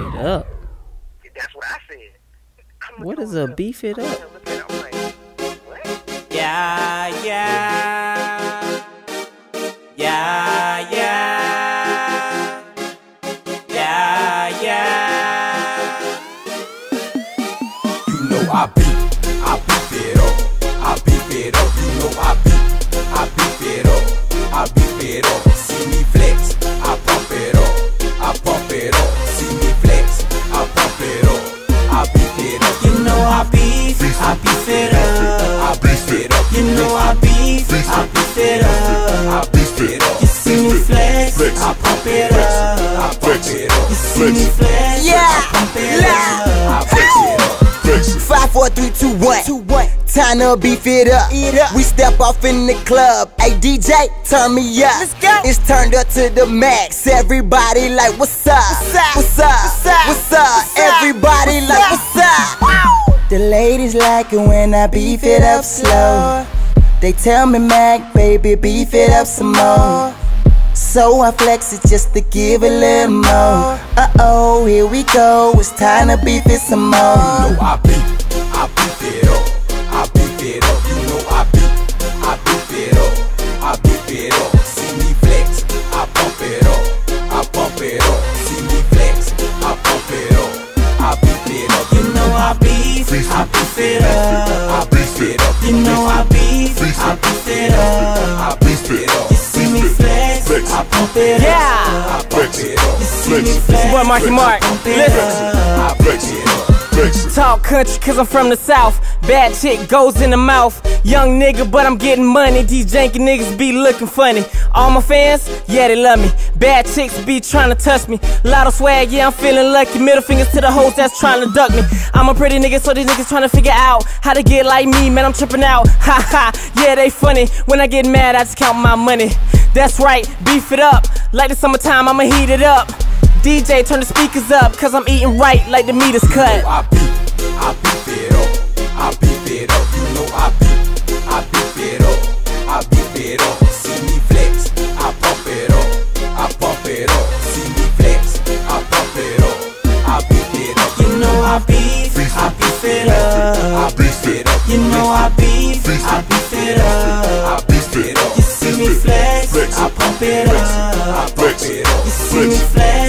it up. That's what I said. What is a beef it up? Yeah, yeah. Yeah, yeah. Yeah, yeah. You know I beef it up. I beef it up. You know I beef it up. I beef it up. See me flex, I pump it up. I pump it up. See me flex, I pump it up. I beef it up. You know I beef it up. I beef it up. You know I beef it up. I beef it up. You see me flex, I pump it up. I pump it up. You see me flex, I pump it up. I flex it up. 5, 4, 3, 2, 1. Time to beef it up. We step off in the club. Hey DJ, turn me up. Let's go. It's turned up to the max. Everybody like, what's up? What's up? What's up? Everybody like, what's up? The ladies like it when I beef it up slow. They tell me, Mac, baby, beef it up some more. So I flex it just to give a little more. Uh-oh, here we go. It's time to beef it some more. You know I beef it up. I beef it up. You know I beef it up. I beef it up. See me flex, I pump it up. I pump it up. See me flex, I pump it up. I beef it up. You know I beef it up. I beef it up. You know I beef it up. I beef it up. You see me flex, I pump it up. I pump it up. You see me flex, Boy, Marky Mark, listen. I flex it up. Talk country cause I'm from the south. Bad chick goes in the mouth. Young nigga but I'm getting money. These janky niggas be looking funny. All my fans, yeah they love me. Bad chicks be trying to touch me. Lot of swag, yeah I'm feeling lucky. Middle fingers to the hoes that's trying to duck me. I'm a pretty nigga so these niggas trying to figure out how to get like me, man I'm tripping out. Ha ha, yeah they funny. When I get mad I just count my money. That's right, beef it up. Like the summertime I'ma heat it up. DJ turn the speakers up cause I'm eating right like the meat is cut. I beef it up. I beef it up. You know I beef it up. I beef it up. See me flex, I pump it up. I pump it up. See me flex, I pump it up. I beef it up. You know I beef it up. I beef it up. You know I beef it up. I beef it up. You see me flex, I pump it up. I pump it up. You see me flex,